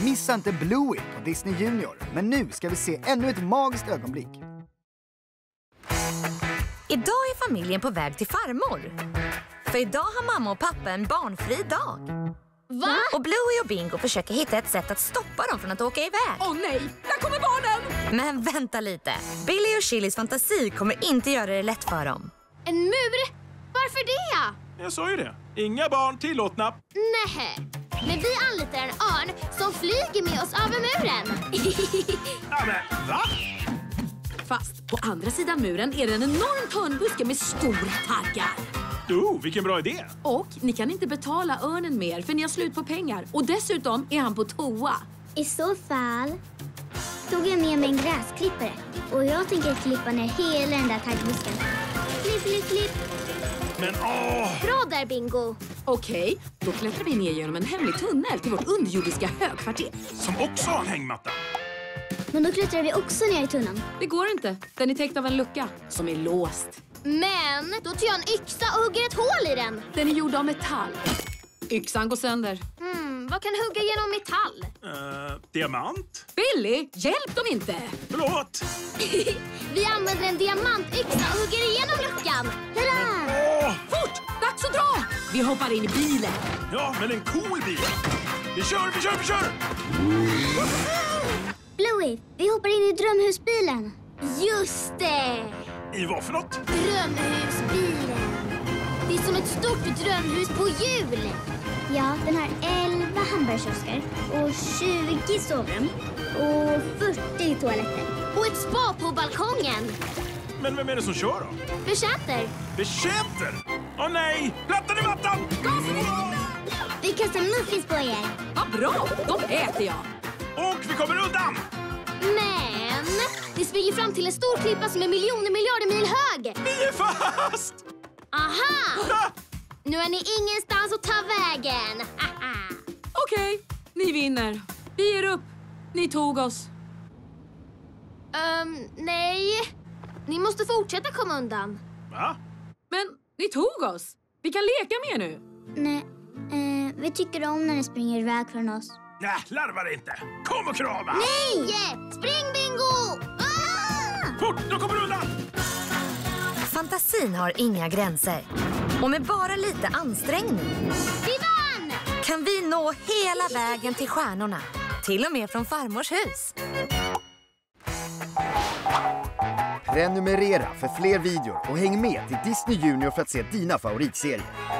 Missa inte Bluey på Disney Junior. Men nu ska vi se ännu ett magiskt ögonblick. Idag är familjen på väg till farmor. För idag har mamma och pappa en barnfri dag. Va? Och Bluey och Bingo försöker hitta ett sätt att stoppa dem från att åka iväg. Åh nej, där kommer barnen! Men vänta lite. Billy och Chillis fantasi kommer inte göra det lätt för dem. En mur? Varför det? Jag sa ju det. Inga barn tillåtna. Nej. Men vi anlitar en örn som flyger med oss över muren. Ja, men va? Fast på andra sidan muren är det en enorm törnbuske med stora taggar. Vilken bra idé. Och ni kan inte betala örnen mer för ni har slut på pengar. Och dessutom är han på toa. I så fall tog jag med mig en gräsklippare. Och jag tänker klippa ner hela den där taggbusken. Klipp, klipp, klipp. Men Bra där, Bingo. Okej, då klättrar vi ner genom en hemlig tunnel till vårt underjordiska högkvarter. Som också har en hängmatta. Men då klättrar vi också ner i tunneln. Det går inte. Den är täckt av en lucka som är låst. Men då tar jag en yxa och hugger ett hål i den. Den är gjord av metall. Yxan går sönder. Vad kan hugga genom metall? Diamant? Billy, hjälp dem inte! Förlåt. Vi använder en diamantyxa och hugger igenom luckan. Hurra! Fort! Dags att dra! Vi hoppar in i bilen. Ja, men en cool bil. Vi kör! Bluey, vi hoppar in i drömhusbilen. Just det! I vad för något? Drömhusbilen. Det är som ett stort drömhus på hjul. Ja, den har 11 hamburgerkiosker och 20 sovrum och 40 toaletter. Och ett spa på balkongen. Men vem är det som kör då? Betjänter. Betjänter? Åh nej! Plattan i mattan! Vi kastar muffins på er. Vad bra! De äter jag. Och vi kommer undan! Men vi springer fram till en stor klippa som är miljarder mil hög. Vi är fast! Aha! Nu är ni ingenstans att ta vägen. Okej, ni vinner. Vi ger upp. Ni tog oss. Nej. Ni måste fortsätta komma undan. Va? Men ni tog oss. Vi kan leka med nu. Nej, vi tycker om när ni springer iväg från oss. Nej, larvar inte. Kom och krama! Nej! Spring, Bingo! Fort, då kommer du undan! Fantasin har inga gränser. Och med bara lite ansträngning Vi vann! kan vi nå hela vägen till stjärnorna. Till och med från farmors hus. Prenumerera för fler videor och häng med till Disney Junior för att se dina favoritserier.